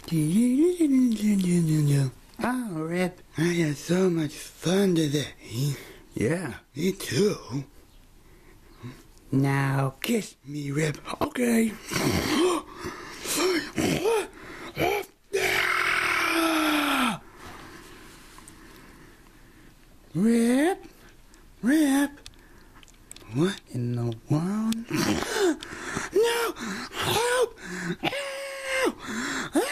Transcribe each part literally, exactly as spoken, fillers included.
Oh, Rip, I had so much fun today. Yeah, Me too. now kiss Me, Rip. Okay. Rip, Rip, What? in the world? No! Help! Help! Help!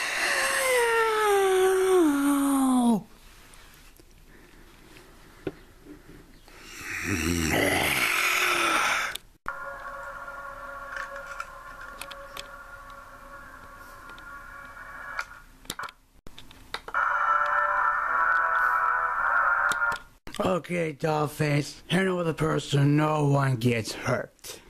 Okay, Dollface, hand over the purse so no one gets hurt.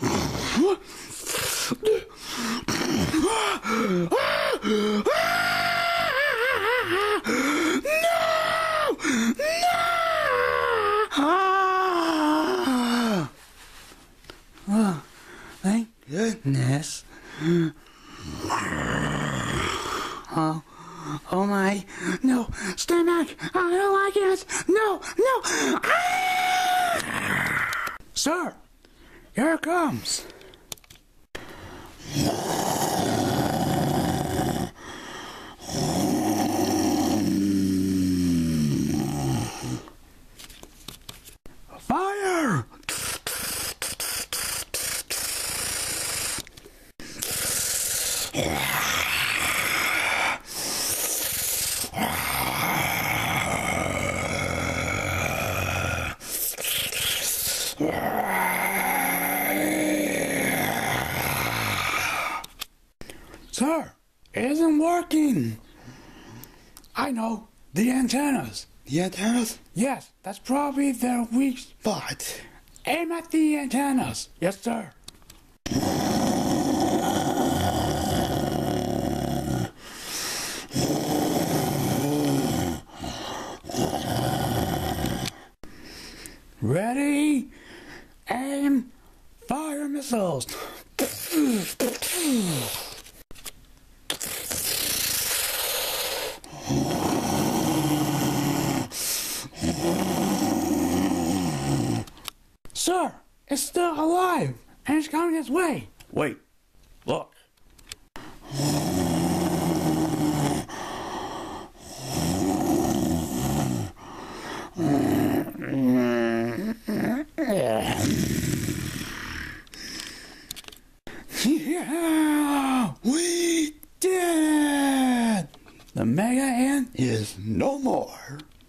Oh, thank goodness. Oh, oh my. No, stand back. I don't like it. No, no. Ah! Sir, here it comes. Fire! Sir, it isn't working. I know, the antennas. The antennas? Yes, that's probably their weak But... Aim at the antennas. Yes, sir. Ready? Aim. Fire missiles. Sir, it's still alive, and it's coming its way. Wait, look. Yeah, we did it! The Mega Ant is no more.